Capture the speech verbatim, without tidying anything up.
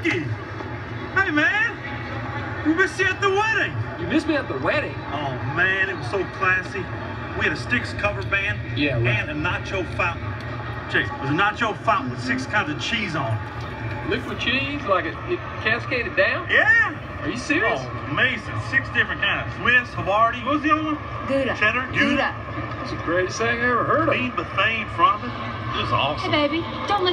Ricky! Hey, man! We missed you at the wedding! You missed me at the wedding? Oh, man, it was so classy. We had a Styx cover band Yeah, right. and a nacho fountain. Check, it was a nacho fountain with six kinds of cheese on it. Liquid cheese, like it, it cascaded down? Yeah! Are you serious? Oh, amazing. Six different kinds. Swiss, Havarti, what was the other one? Gouda. Cheddar, Gouda. Gouda. That's the greatest thing I ever heard of. Bean buffet in front of it. It was awesome. Hey, baby, don't